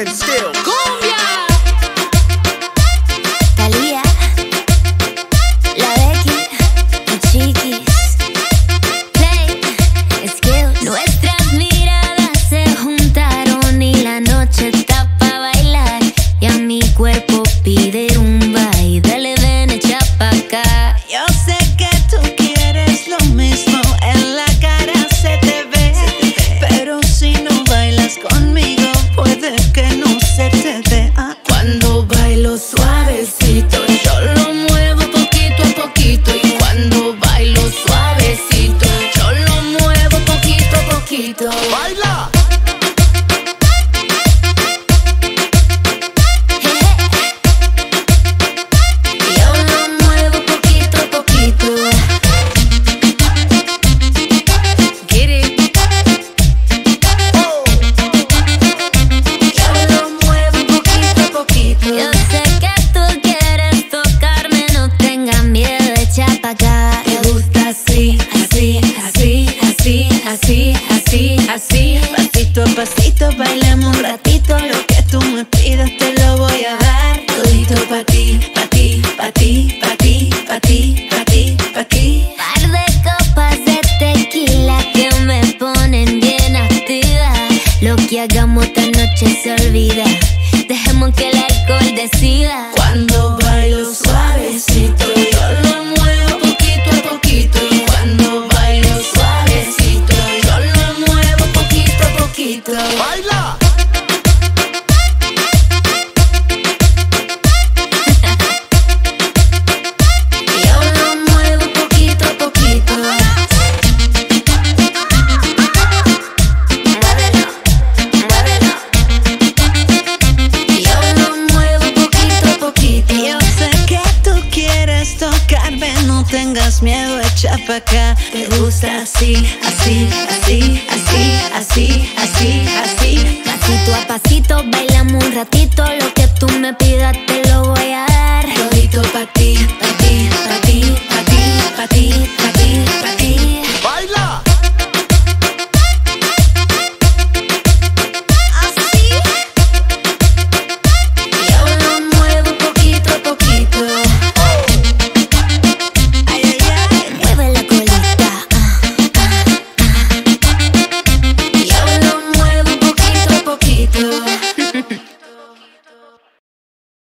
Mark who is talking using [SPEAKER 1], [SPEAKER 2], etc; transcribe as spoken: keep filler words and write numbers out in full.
[SPEAKER 1] and still.
[SPEAKER 2] ¡Cumbia!
[SPEAKER 3] Talía, la Becky, la Chiquis, Play, Skill. Nuestras miradas se juntaron y la noche está pa' bailar. Y a mi cuerpo pide rumba y dale, ven, echa pa' acá.
[SPEAKER 4] Yo sé que tú quieres lo mismo, en la cara se te ve, pero si no bailas conmigo puede que no se te dé. Ah.
[SPEAKER 2] Cuando bailo suavecito, yo lo muevo poquito a poquito. Y cuando bailo suavecito, yo lo muevo poquito a poquito.
[SPEAKER 1] ¡Baila!
[SPEAKER 3] Yo lo muevo poquito a poquito.
[SPEAKER 2] Get it.
[SPEAKER 3] Yo lo muevo poquito a poquito. Yo sé que tú quieres tocarme, no tengas miedo, echa pa' acá.
[SPEAKER 2] Me gusta así, así, así, así, así, así, así.
[SPEAKER 4] Pasito a pasito bailemos un ratito, lo que tú me pidas te lo voy a dar.
[SPEAKER 2] Todito pa' ti, pa' ti, pa' ti, pa' ti, pa' ti, pa' ti, pa' ti.
[SPEAKER 3] Par de copas de tequila que me ponen bien activa. Lo que hagamos esta noche se olvida. Dejemos que el alcohol decida.
[SPEAKER 2] Cuando bailo suavecito, yo lo muevo poquito a poquito. Y cuando bailo suavecito, yo lo muevo poquito a poquito.
[SPEAKER 1] ¡Baila!
[SPEAKER 3] Yo lo muevo poquito a poquito. Muévelo, muévelo. Yo lo muevo poquito a poquito.
[SPEAKER 4] Yo sé que tú quieres tocarme, no tengas miedo, echa pa' acá.
[SPEAKER 2] Te gusta así, así, así, así, así, así, así.
[SPEAKER 3] Pasito a pasito bailamos un ratito. Lo que tú me pidas te lo voy a dar.
[SPEAKER 2] Todito pa' ti,